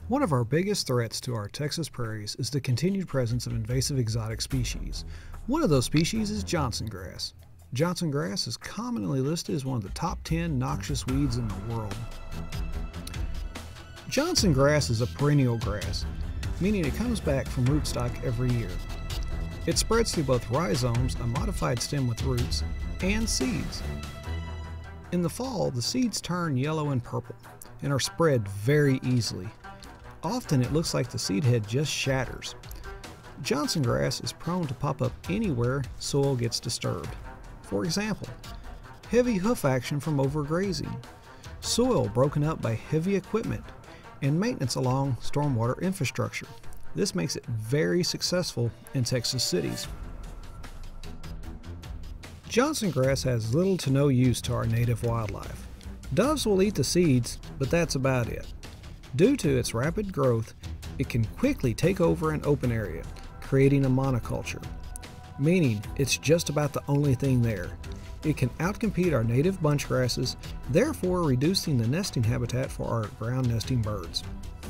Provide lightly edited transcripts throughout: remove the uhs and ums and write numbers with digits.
One of our biggest threats to our Texas prairies is the continued presence of invasive exotic species. One of those species is Johnson grass. Johnson grass is commonly listed as one of the top 10 noxious weeds in the world. Johnson grass is a perennial grass, meaning it comes back from rootstock every year. It spreads through both rhizomes, a modified stem with roots, and seeds. In the fall, the seeds turn yellow and purple and are spread very easily. Often it looks like the seed head just shatters. Johnson grass is prone to pop up anywhere soil gets disturbed. For example, heavy hoof action from overgrazing, soil broken up by heavy equipment, and maintenance along stormwater infrastructure. This makes it very successful in Texas cities. Johnson grass has little to no use to our native wildlife. Doves will eat the seeds, but that's about it. Due to its rapid growth, it can quickly take over an open area, creating a monoculture, meaning it's just about the only thing there. It can outcompete our native bunch grasses, therefore reducing the nesting habitat for our ground nesting birds.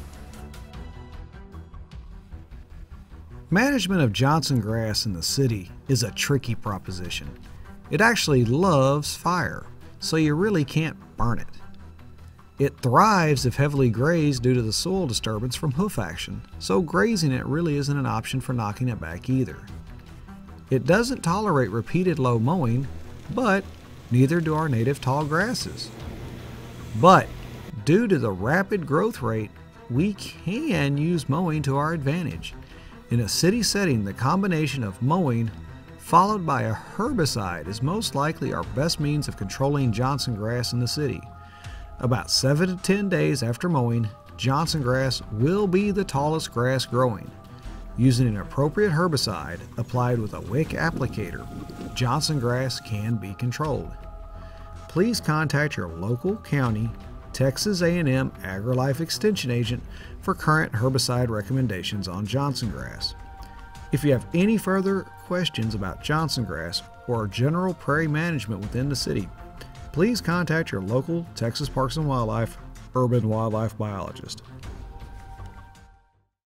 Management of Johnson grass in the city is a tricky proposition. It actually loves fire, so you really can't burn it. It thrives if heavily grazed due to the soil disturbance from hoof action, so grazing it really isn't an option for knocking it back either. It doesn't tolerate repeated low mowing, but neither do our native tall grasses. But due to the rapid growth rate, we can use mowing to our advantage. In a city setting, the combination of mowing followed by a herbicide is most likely our best means of controlling Johnson grass in the city. About 7 to 10 days after mowing, Johnson grass will be the tallest grass growing. Using an appropriate herbicide applied with a wick applicator, Johnson grass can be controlled. Please contact your local county Texas A&M AgriLife Extension agent for current herbicide recommendations on Johnson grass. If you have any further questions about Johnson grass or general prairie management within the city, please contact your local Texas Parks and Wildlife urban wildlife biologist.